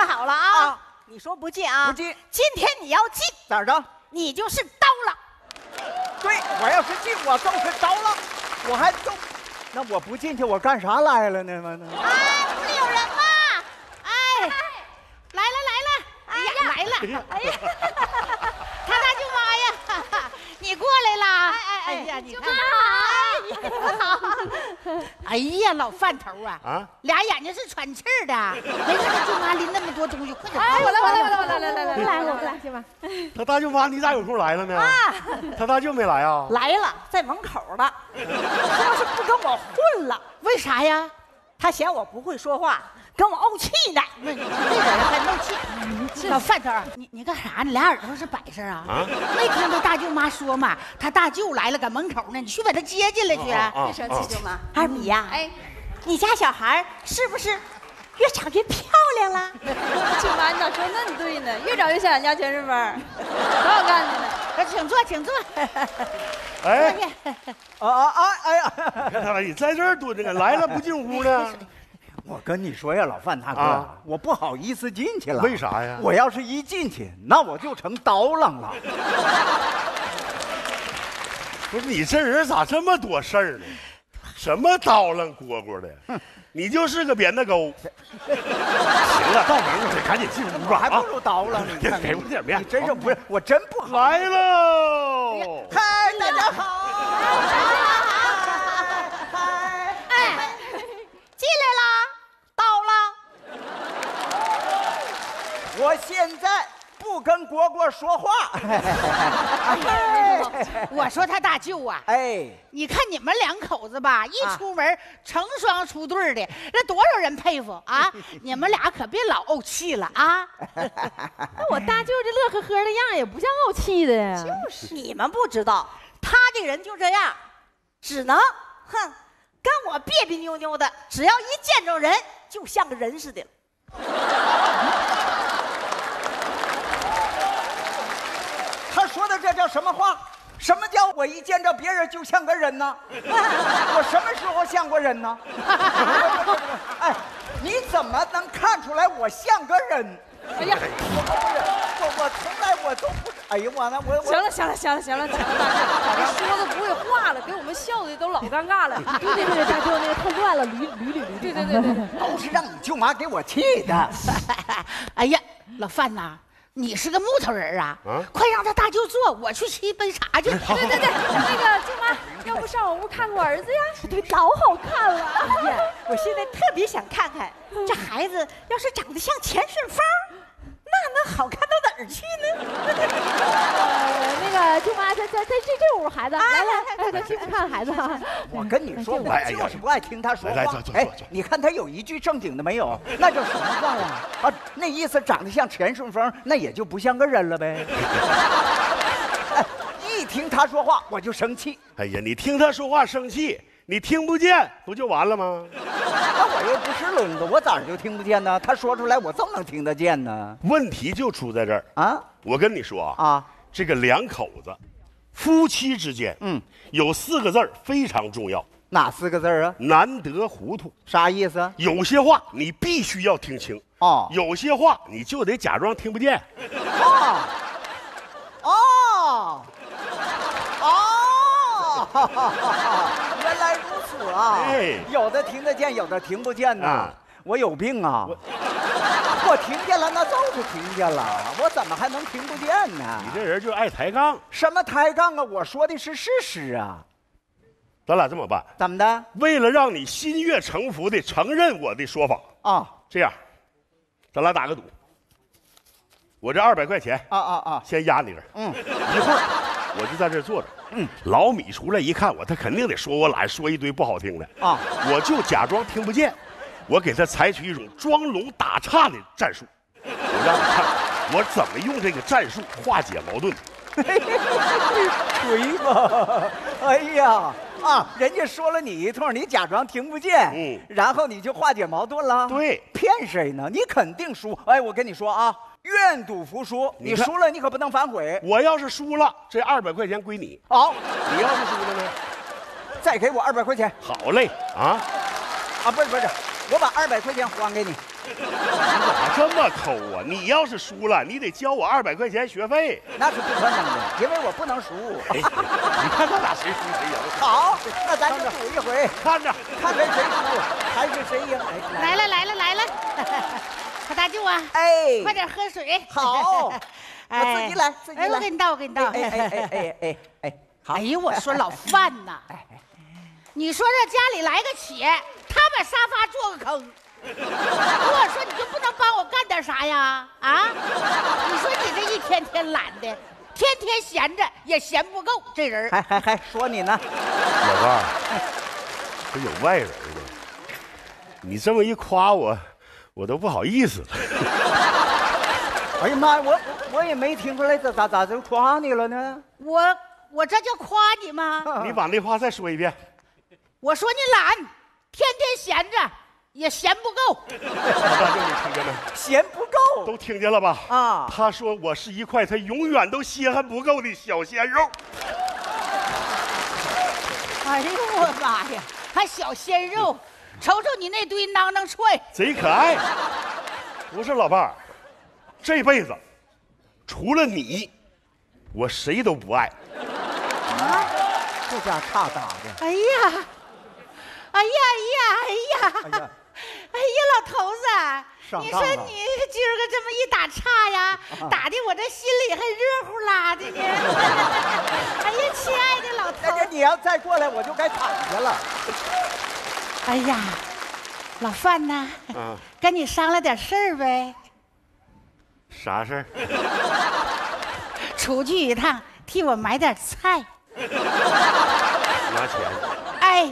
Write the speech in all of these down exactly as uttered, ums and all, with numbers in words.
说好了啊， 啊你说不进啊？ 不进。 今天你要进， 咋着？ 你就是刀了。 对，我要是进，我就是刀了，我还都，那我不进去，我干啥来了呢？ 哎，不是有人吗？哎，来了来了，哎呀来了，哎呀，他大舅妈呀，你过来啦！哎哎哎呀，你看，好，哎呀，老饭头啊，啊，俩眼睛是喘气儿的，没看他舅妈拎那么多东西，快点！ 哎，我来我来我来我来来来来来，我来舅妈。 他大舅妈，你咋有空来了呢？啊，他大舅没来啊？ 来了，在门口呢，说是不跟我混了，为啥呀？他嫌我不会说话，跟我怄气呢。那你这人还怄气？老饭头，你你干啥呢？俩耳朵是摆设啊？啊？没听他大舅妈说嘛？他大舅来了，搁门口呢，你去把他接进来去。 别生气，舅妈。 二米呀，哎，你家小孩是不是越长越漂亮了？ 舅妈，你咋说那对呢？越长越像俺家全顺风，可好看的呢。 请坐，请坐。 哎， 啊啊啊！哎呀， 你看他俩，你在这儿蹲着呢，来了不进屋呢？ 我跟你说呀，老范大哥，啊、我不好意思进去了。 为啥呀？ 我要是一进去，那我就成刀郎了。 不是你这人咋这么多事儿呢？什么刀郎蝈蝈的，你就是个扁担沟。行了，到门了，赶紧进屋吧。 还不如刀郎呢。 给给我点面。 你真是不是，我真不好。 来喽！ 嗨，大家好。 哎，进来啦，刀郎。 我现在不跟蝈蝈说话。 我说他大舅啊，哎，你看你们两口子吧，一出门成双出对的，那多少人佩服啊！你们俩可别老怄气了啊！ 那我大舅这乐呵呵的样也不像怄气的呀。 就是你们不知道，他这人就这样，只能哼跟我别别扭扭的，只要一见着人就像个人似的。 他说的这叫什么话？什么叫我一见着别人就像个人呢？我什么时候像过人呢？哎，你怎么能看出来我像个人？ 哎呀， 我我我从来我都不，哎呀我呢我行了行了行了行了，行了，大舅，这说的不会话了，给我们笑的都老尴尬了。对对对，大舅那个太乱了，捋捋捋捋。对对对对， 都是让你舅妈给我气的。 哎呀，老范呐。你是个木头人啊！啊快让他大舅坐，我去沏一杯茶去。 对对对，那个舅妈，要不上我屋看看我儿子呀？对，老好看了。 哎呀，我现在特别想看看这孩子，要是长得像钱顺风，那能好看到哪儿去呢？ 呃，那个舅妈，在在在这这屋孩子，来来来，快去看孩子啊！ 我跟你说，我就是不爱听他说话。 来，坐坐坐。 你看他有一句正经的没有？那叫什么话呀？啊，那意思长得像钱顺风，那也就不像个人了呗。哎，一听他说话我就生气。 哎呀，你听他说话生气，你听不见不就完了吗？ 那我又不是聋子，我咋就听不见呢？他说出来我总能听得见呢。 问题就出在这儿啊！我跟你说啊，啊这个两口子，夫妻之间，嗯，有四个字儿非常重要。 哪四个字啊？ 难得糊涂。 啥意思？ 有些话你必须要听清哦，有些话你就得假装听不见。 哦哦哦，原来如此啊！哎，有的听得见，有的听不见呐。啊、我有病啊！我, 我听见了，那就是听见了，我怎么还能听不见呢？ 你这人就爱抬杠。 什么抬杠啊？我说的是事实啊。 咱俩这么办？ 怎么的？ 为了让你心悦诚服的承认我的说法啊，这样，咱俩打个赌。我这二百块钱啊啊啊，先压你这儿。嗯，一会儿我就在这儿坐着。嗯，老米出来一看我，他肯定得说我懒，说一堆不好听的啊。我就假装听不见，我给他采取一种装聋打岔的战术。我让你看我怎么用这个战术化解矛盾。 锤吧！哎呀啊！人家说了你一通，你假装听不见，嗯，然后你就化解矛盾了。 对， 骗谁呢？你肯定输。哎，我跟你说啊，愿赌服输，你输了你可不能反悔。 我要是输了，这二百块钱归你。 好， 你要是输了呢， 再给我二百块钱。 好嘞，啊啊，不是不是，我把二百块钱还给你。 你怎么这么抠啊？你要是输了，你得交我二百块钱学费。 那是不可能的，因为我不能输。 哎，你看咱俩谁输谁赢？ 好，那咱就赌一回， 看着看看谁输还是谁赢。 来了来了来了，他大舅啊， 哎， 快点喝水。 好，我自己来，自己来。 哎，我给你倒，我给你倒。 哎哎哎哎哎哎，好。 哎呦，我说老范呐，你说这家里来个且，他把沙发做个坑。我说你就不能帮我干点啥呀？啊！你说你这一天天懒的，天天闲着也闲不够，这人还还还说你呢， 老伴儿，这有外人呢，你这么一夸我，我都不好意思了。 哎呀妈呀，我我也没听出来，这咋咋就夸你了呢？ 我我这叫夸你吗？ 你把那话再说一遍。 我说你懒，天天闲着。也嫌不够， 大舅你听见没？ 嫌不够， 都听见了吧？ 啊！ 他说我是一块他永远都稀罕不够的小鲜肉。 哎呦我妈呀，还小鲜肉，瞅瞅你那堆囊囊踹， 贼可爱。不是老伴儿，这辈子除了你，我谁都不爱。 啊！这家差打的。 哎呀，哎呀哎呀哎呀！哎呀！哎呀，老头子，你说你今儿个这么一打岔呀，啊、打的我这心里还热乎啦的呢。哎呀，亲爱的老头子， 你要再过来，我就该躺下了。 哎呀，老范呐，啊、跟你商量点事儿呗。 啥事儿？ 出去一趟，替我买点菜。 拿钱。 哎。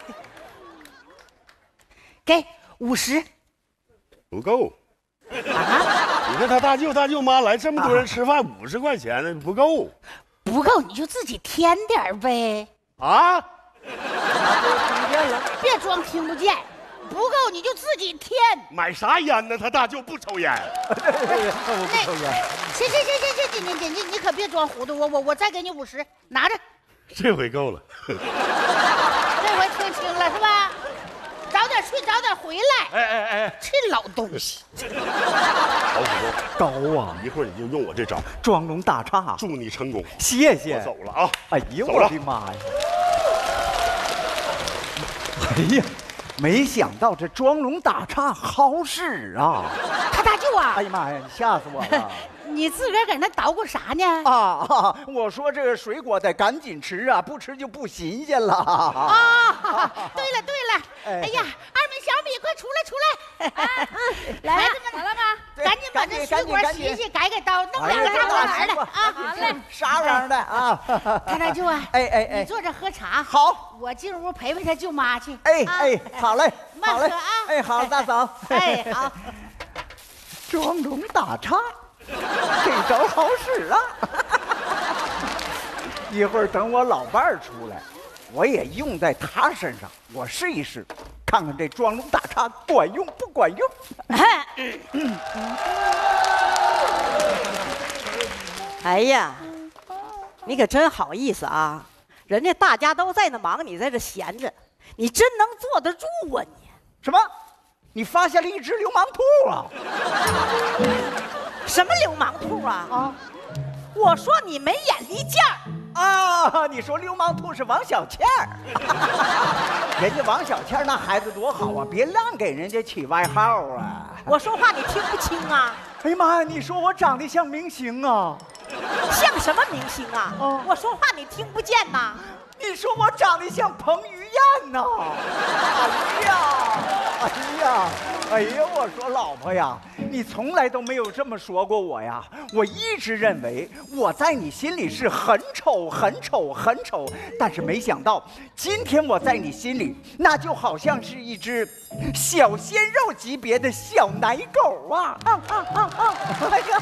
给五十， 不够啊！你看他大舅大舅妈来这么多人吃饭，五十块钱不够， 不够你就自己添点呗。 啊！ 听见了？ 别装听不见，不够你就自己添。 买啥烟呢？他大舅不抽烟。 我不抽烟。 行行行行行，你你你你可别装糊涂，我我我再给你五十，拿着。 这回够了。 这回听清了是吧？早点去，早点回来！ 哎哎哎， 这老东西， 好高啊！ 一会儿你就用我这招， 装聋打岔。 祝你成功， 谢谢。 我走了啊！ 哎呦，我的妈呀！哎呀，没想到这装聋打岔好使啊！ 他大舅啊！ 哎呀妈呀，你吓死我了！ 你自个儿搁那捣鼓啥呢？ 啊啊！我说这个水果得赶紧吃啊，不吃就不新鲜了。 啊！对了对了，哎呀，二米小米，快出来出来！啊，来了，来了吗？赶紧把这水果洗洗，改改刀，弄两个大瓜子的啊！ 好嘞，啥玩意儿的啊？ 他大舅啊， 哎哎哎， 你坐着喝茶。 好， 我进屋陪陪他舅妈去。 哎哎，好嘞， 慢喝啊！ 哎，好，大嫂。 哎，好。 装聋打岔。这招好使啊！一会儿等我老伴儿出来，我也用在他身上，我试一试，看看这装聋打岔管用不管用。 哎呀，你可真好意思啊！人家大家都在那忙，你在这闲着，你真能坐得住啊你？ 什么？你发现了一只流氓兔啊？ 什么流氓兔啊？啊！我说你没眼力见儿啊！你说流氓兔是王小倩儿，人家王小倩儿那孩子多好啊，别乱给人家起外号啊！ 我说话你听不清啊？ 哎呀妈呀！你说我长得像明星啊？ 像什么明星啊？哦、我说话你听不见呐？ 你说我长得像彭于晏呐？哎呀，哎呀，哎呀！我说老婆呀，你从来都没有这么说过我呀。我一直认为我在你心里是很丑、很丑、很丑，但是没想到今天我在你心里，那就好像是一只小鲜肉级别的小奶狗啊！啊啊啊啊！哎呀，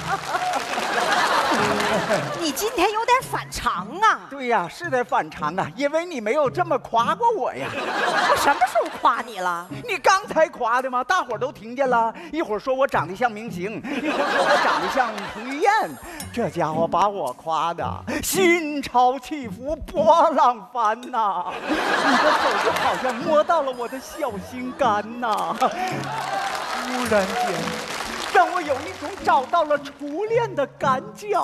你今天有点反常啊。 对呀，是点反常啊，因为你没有这么夸过我呀。 我什么时候夸你了？ 你刚才夸的吗？大伙儿都听见了。一会儿说我长得像明星，一会儿说我长得像彭于晏，这家伙把我夸的心潮起伏，波浪翻呐！你的手就好像摸到了我的小心肝呐！ 突然间，让我有一种找到了初恋的感觉。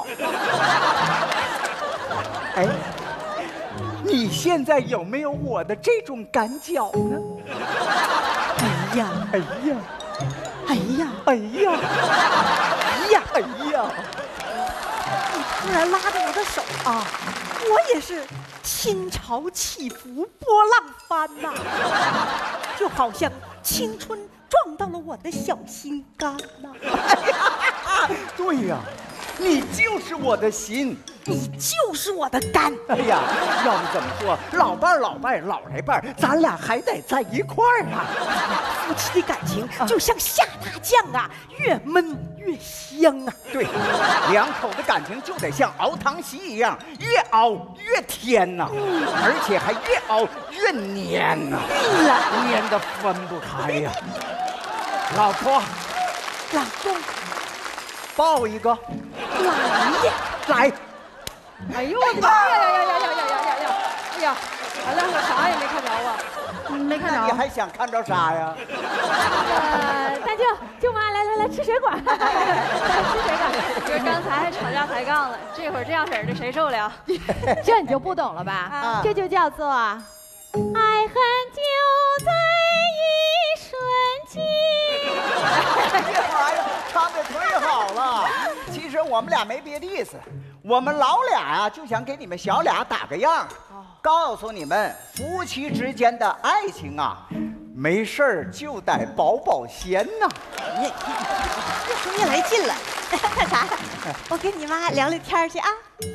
哎，你现在有没有我的这种感觉呢？哎呀，哎呀，哎呀，哎呀，哎呀，哎呀！ 你突然拉着我的手啊，我也是心潮起伏，波浪翻呐、就好像青春撞到了我的小心肝呐、 对呀，你就是我的心。 你就是我的肝。 哎呀，要不怎么说老伴儿老伴儿老来伴儿，咱俩还得在一块儿啊！ 夫妻的感情就像下大酱啊，越焖越香啊！ 对，两口子感情就得像熬汤席一样，越熬越甜呐、而且还越熬越黏呐、 对了， 黏得分不开呀、老婆， 老公， 抱一个， 来呀！ 来。 哎呦我的妈呀呀呀呀呀呀呀呀呀！哎呀，俺两个啥也没看着啊，没看着。 你还想看着啥呀？ 呃，大舅舅妈，来来来，吃水果，吃水果。 就是刚才还吵架抬杠了，这会儿这样式儿的谁受了？ 这你就不懂了吧？ 啊这就叫做爱恨就在一瞬间。 这玩意儿唱的忒好了。其实我们俩没别的意思，我们老俩呀、就想给你们小俩打个样，告诉你们夫妻之间的爱情啊，没事儿就得保保鲜呐。 你越说越来劲了，干啥？我跟你妈聊聊天去啊。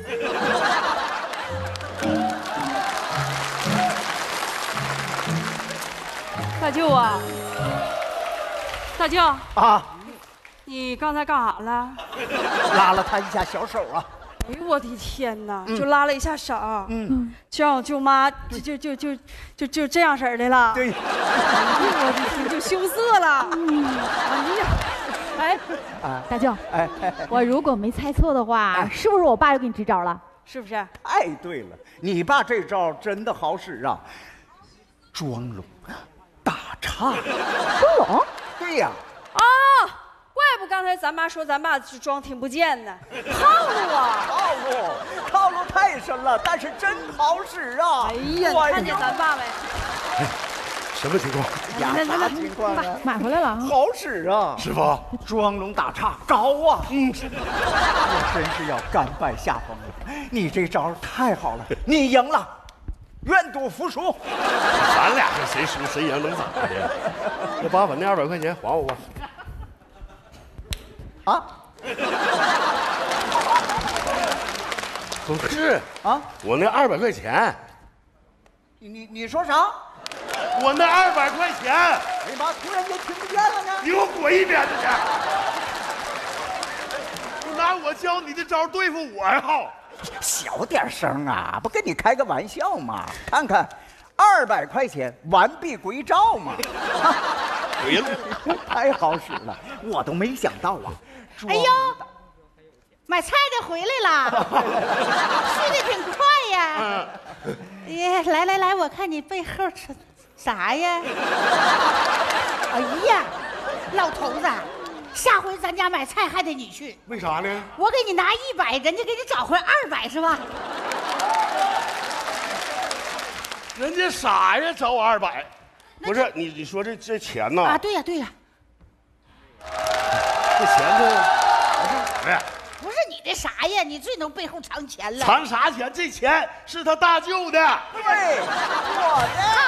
大舅啊，大舅， 啊， 你刚才干啥了？ 拉了他一下小手啊。 哎呦我的天哪！就拉了一下手， 嗯， 就让我舅妈就就就就就就这样式儿的了。 对。 哎呦我的天，就羞涩了。哎呀，哎， 啊， 大舅， 哎哎， 我如果没猜错的话， 哎是不是我爸又给你支招了？ 是不是？ 哎，对了，你爸这招真的好使啊，装聋打岔。 装聋？ 对呀、 啊，怪不刚才咱妈说咱爸是装听不见呢，套路啊！ 套路，套路太深了，但是真好使啊！ 哎呀， 我你看见咱爸没？ 什么情况？ 呀，啥情况啊？ 买回来了啊！ 好使啊！ 师傅， 装聋打岔高啊！嗯，我真是要甘拜下风了。你这招太好了，你赢了，愿赌服输。 咱俩是谁输谁赢能咋的？那把我那二百块钱还我吧。 啊不是啊！ 我那二百块钱， 你你你说啥？ 我那二百块钱， 哎呀妈！突然间听不见了呢。 你给我滚一边子去！你拿我教你的招对付我呀？ 小点声啊！不跟你开个玩笑吗？看看，二百块钱完璧归赵嘛！ 回了， 太好使了，我都没想到啊！ 哎呦，买菜的回来了，去的挺快呀。哎，来来来，我看你背后是啥呀？哎呀，老头子，下回咱家买菜还得你去。 为啥呢？ 我给你拿一百，人家给你找回二百是吧？ 人家傻呀，找我二百。不是你，你说这这钱呐？ 啊，对呀对呀， 这钱这不是我的， 不是你的啥呀？你最能背后藏钱了。 藏啥钱？这钱是他大舅的。 对，我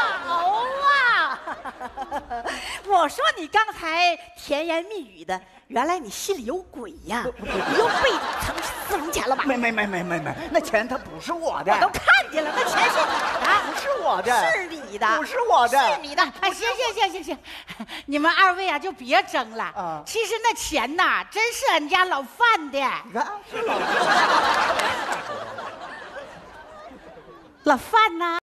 好啊！我说你刚才甜言蜜语的，原来你心里有鬼呀！你又背藏私房钱了吧的。？没没没没没没，那钱它不是我的， 我都看见了，那钱是你的， 不是我的， 是你的， 不是我的， 是你的。 哎，行行行行行，你们二位啊就别争了。 啊其实那钱呐，真是俺家老范的。 你看是老老范呐。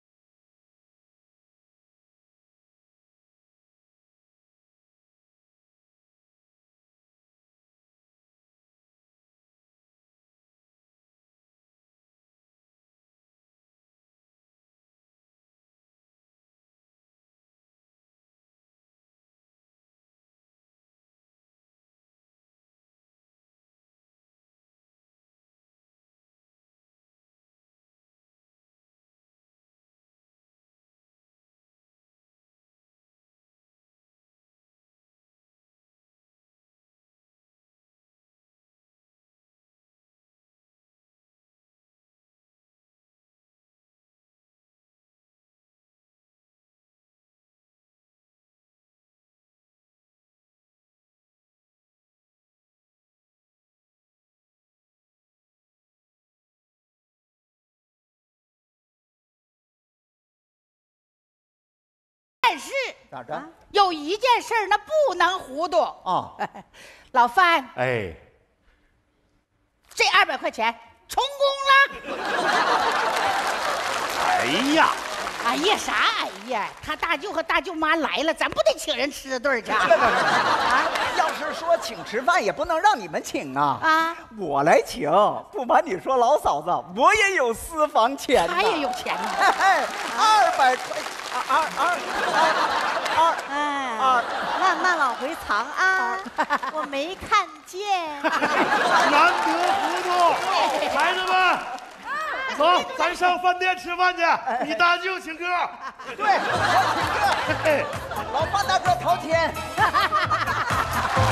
但是咋着？ 有一件事那不能糊涂啊！ 老范， 哎， 这二百块钱充公了。 哎呀！ 哎呀，啥哎呀？他大舅和大舅妈来了，咱不得请人吃顿去啊？ 要是说请吃饭，也不能让你们请啊！ 啊， 我来请。不瞒你说，老嫂子，我也有私房钱。 他也有钱呢。 二百块，二二二二， 哎， 二， 慢慢往回藏啊，我没看见。 难得糊涂，孩子们。走，咱上饭店吃饭去。你大舅请客。 对，我请客。老范大哥掏钱。